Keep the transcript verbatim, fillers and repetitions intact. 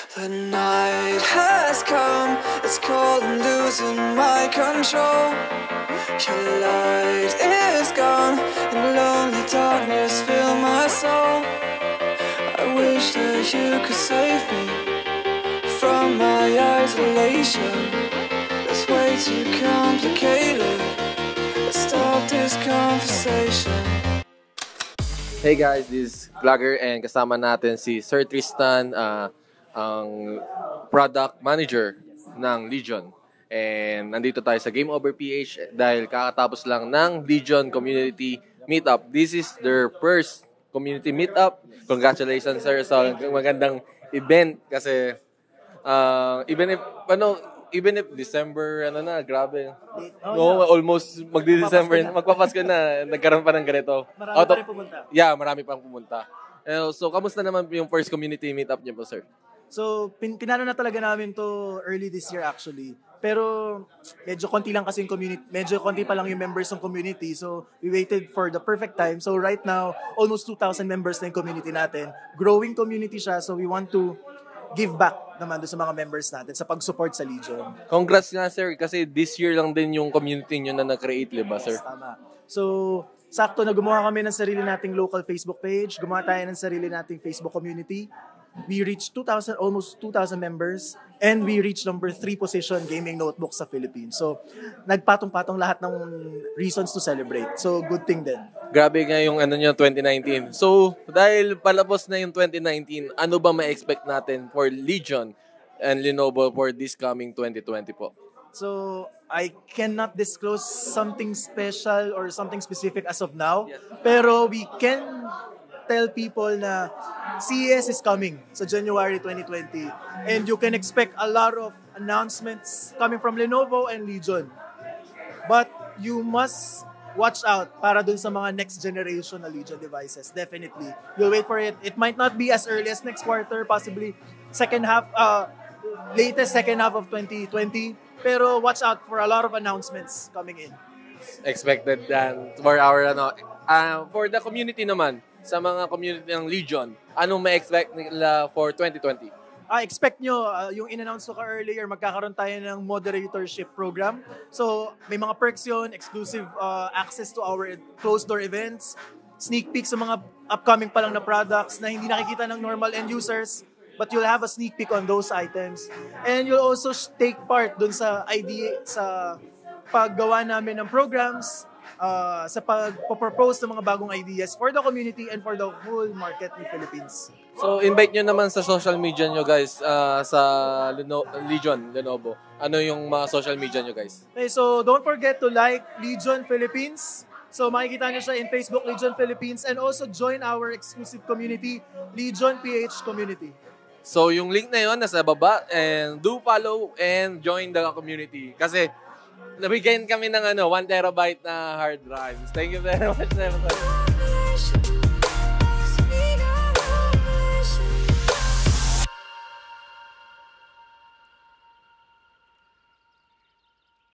The night has come, it's cold and losing my control. Your light is gone, and lonely darkness fill my soul. I wish that you could save me from my isolation. It's way too complicated. Let's stop this conversation. Hey guys, this is Vlogger and kasama natin si Sir Tristan, uh, ang product manager ng Legion. And nandito tayo sa Game Over P H dahil kakatapos lang ng Legion Community Meetup. This is their first community meetup. Congratulations sir sa magandang event kasi uh, even if ano even if December, ano na, grabe. Oh, no, yeah. Almost magdi-December, magpapasko na, nagkaroon pa ng ganito. Marami Out of, pa rin pumunta. Yeah, marami pang pumunta. Uh, so, kamusta naman yung first community meetup niyo po, sir? So, pin pinano na talaga namin to early this year actually. Pero, medyo konti lang kasi yung community, medyo konti pa lang yung members ng community. So, we waited for the perfect time. So, right now, almost two thousand members na yung community natin. Growing community siya, so we want to give back naman doon sa mga members natin sa pag-support sa Legion. Congrats nga sir, kasi this year lang din yung community nyo na na-create, diba sir? Yes, tama. So, sakto na gumawa kami ng sarili nating local Facebook page, gumawa tayo ng sarili nating Facebook community. We reached two thousand, almost two thousand members, and we reached number three position gaming notebook sa Philippines. So, nagpatong-patong lahat ng reasons to celebrate. So, good thing din. Grabe nga yung ano nyo, twenty nineteen. So, dahil palabos na yung twenty nineteen, ano ba ma-expect natin for Legion and Lenovo for this coming twenty twenty po? So, I cannot disclose something special or something specific as of now. Yes. Pero we can tell people na C E S is coming sa January twenty twenty. And you can expect a lot of announcements coming from Lenovo and Legion. But you must watch out para dun sa mga next generation na Legion devices. Definitely. You'll wait for it. It might not be as early as next quarter, possibly second half, uh, latest second half of twenty twenty. Pero watch out for a lot of announcements coming in. Expected dan for our ano uh, for the community naman, sa mga community ng Legion, anong ma-expect nila for twenty twenty? Ah, expect nyo, uh, yung in-announce ko ka earlier, magkakaroon tayo ng moderatorship program. So, may mga perks yun, exclusive uh, access to our closed-door events, sneak peek sa mga upcoming pa lang na products na hindi nakikita ng normal end users, but you'll have a sneak peek on those items. And you'll also take part dun sa idea, sa paggawa namin ng programs, uh, sa pag-propose ng mga bagong ideas for the community and for the whole market in Philippines. So, invite nyo naman sa social media nyo guys, uh, sa Leno Legion, Lenovo. Ano yung mga social media nyo guys? Okay, so don't forget to like Legion Philippines. So makikita nyo siya in Facebook, Legion Philippines, and also join our exclusive community, Legion P H Community. So, yung link na yun nasa baba, and do follow and join the community. Kasi, nabigyan kami ng ano, one terabyte na hard drive. Thank you very much.